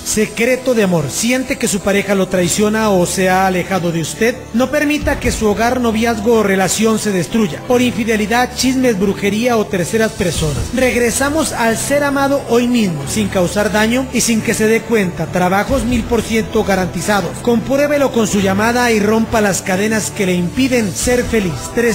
Secreto de amor. ¿Siente que su pareja lo traiciona o se ha alejado de usted? No permita que su hogar, noviazgo o relación se destruya por infidelidad, chismes, brujería o terceras personas. Regresamos al ser amado hoy mismo, sin causar daño y sin que se dé cuenta. Trabajos 1000% garantizados. Compruébelo con su llamada y rompa las cadenas que le impiden ser feliz.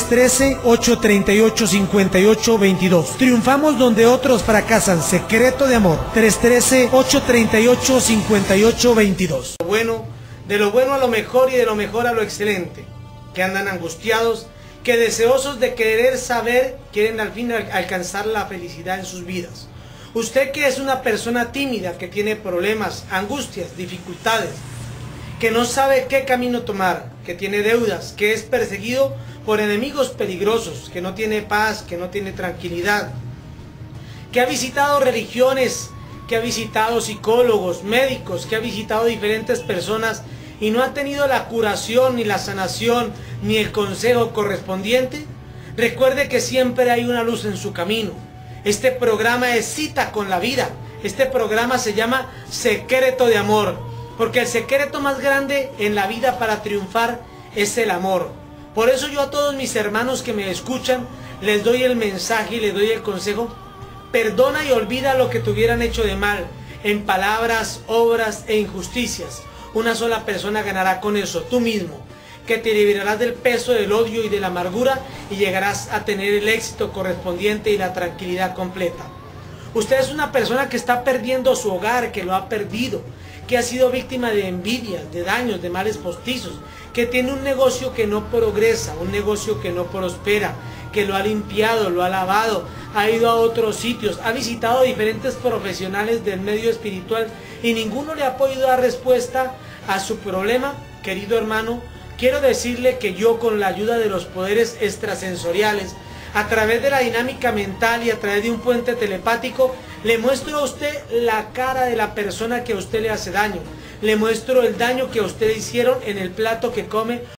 313-838-5822. Triunfamos donde otros fracasan. Secreto de amor. 313-838-5822. Bueno, de lo bueno a lo mejor y de lo mejor a lo excelente. Que andan angustiados, que deseosos de querer saber, quieren al fin alcanzar la felicidad en sus vidas. Usted que es una persona tímida, que tiene problemas, angustias, dificultades, que no sabe qué camino tomar, que tiene deudas, que es perseguido por enemigos peligrosos, que no tiene paz, que no tiene tranquilidad, que ha visitado religiones, que ha visitado psicólogos, médicos, que ha visitado diferentes personas y no ha tenido la curación, ni la sanación, ni el consejo correspondiente. Recuerde que siempre hay una luz en su camino. Este programa es Cita con la Vida. Este programa se llama Secreto de Amor, porque el secreto más grande en la vida para triunfar es el amor. Por eso yo a todos mis hermanos que me escuchan les doy el mensaje y les doy el consejo: perdona y olvida lo que te hubieran hecho de mal, en palabras, obras e injusticias. Una sola persona ganará con eso, tú mismo, que te liberarás del peso del odio y de la amargura y llegarás a tener el éxito correspondiente y la tranquilidad completa. Usted es una persona que está perdiendo su hogar, que lo ha perdido, que ha sido víctima de envidias, de daños, de males postizos, que tiene un negocio que no progresa, un negocio que no prospera, que lo ha limpiado, lo ha lavado, ha ido a otros sitios, ha visitado diferentes profesionales del medio espiritual y ninguno le ha podido dar respuesta a su problema. Querido hermano, quiero decirle que yo, con la ayuda de los poderes extrasensoriales, a través de la dinámica mental y a través de un puente telepático, le muestro a usted la cara de la persona que a usted le hace daño. Le muestro el daño que a usted le hicieron en el plato que come